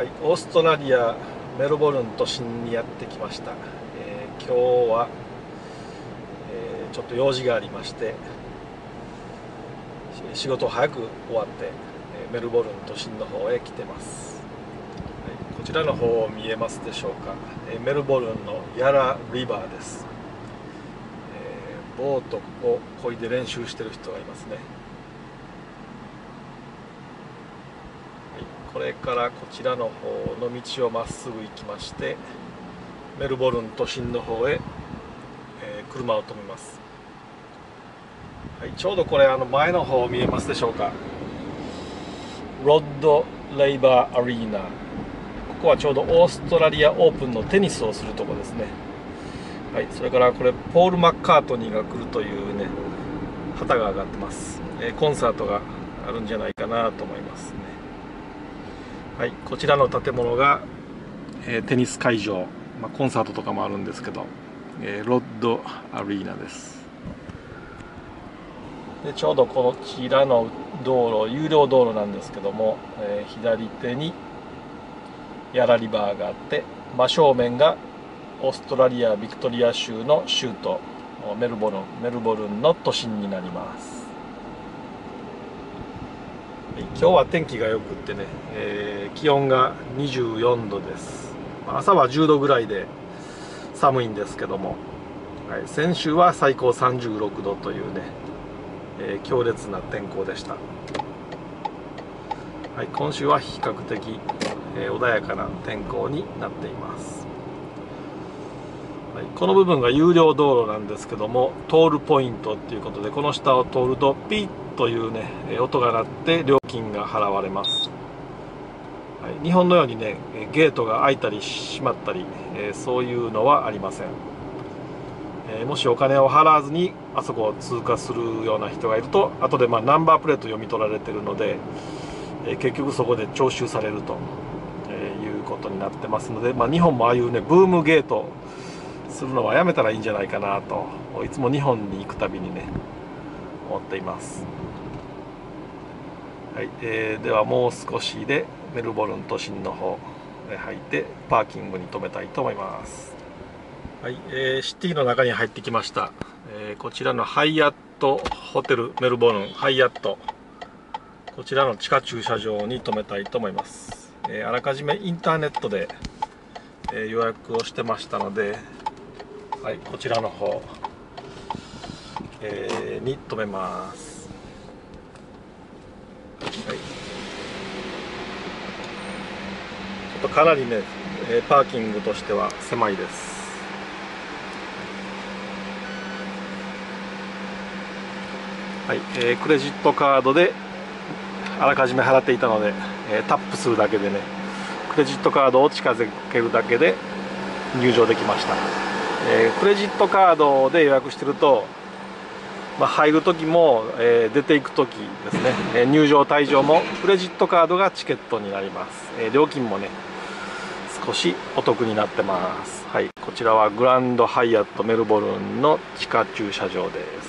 はい、オーストラリアメルボルン都心にやってきました。今日は、ちょっと用事がありまして仕事早く終わって、メルボルン都心の方へ来てます。はい、こちらの方見えますでしょうか。メルボルンのヤラリバーです。ボートを漕いで練習してる人がいますね。これからこちらの方の道をまっすぐ行きましてメルボルン都心の方へ、車を止めます。はい、ちょうどこれ前の方見えますでしょうか。ロッド・レイバー・アリーナ、ここはちょうどオーストラリアオープンのテニスをするとこですね。はい、それからこれポール・マッカートニーが来るというね旗が上がってます。コンサートがあるんじゃないかなと思いますね。はい、こちらの建物が、テニス会場、コンサートとかもあるんですけど、ロッドアリーナです。でちょうどこちらの道路有料道路なんですけども、左手にヤラリバーがあって真正面がオーストラリアビクトリア州の州都メルボルンの都心になります。今日は天気がよくってね、気温が24度です。朝は10度ぐらいで寒いんですけども、はい、先週は最高36度というね、強烈な天候でした。はい、今週は比較的、穏やかな天候になっています。はい、この部分が有料道路なんですけどもトールポイントっていうことでこの下を通るとピッというね音が鳴って料金が払われます。はい、日本のようにねゲートが開いたり閉まったり、そういうのはありません。もしお金を払わずにあそこを通過するような人がいると後でナンバープレート読み取られてるので、結局そこで徴収されると、いうことになってますので、日本もああいうねブームゲートするのはやめたらいいんじゃないかなといつも日本に行くたびにね思っています。はい、ではもう少しでメルボルン都心の方へ入ってパーキングに停めたいと思います。はい、シティの中に入ってきました。こちらのハイアットホテルメルボルンハイアット、こちらの地下駐車場に停めたいと思います。あらかじめインターネットで、予約をしてましたので、はい、こちらの方、に停めます。はい、ちょっとかなりね、パーキングとしては狭いです。はい、クレジットカードであらかじめ払っていたので、タップするだけでねクレジットカードを近づけるだけで入場できました。クレジットカードで予約してると、入る時も、出ていく時ですね、入場退場もクレジットカードがチケットになります。料金もね少しお得になってます。はい、こちらはグランドハイアットメルボルンの地下駐車場です。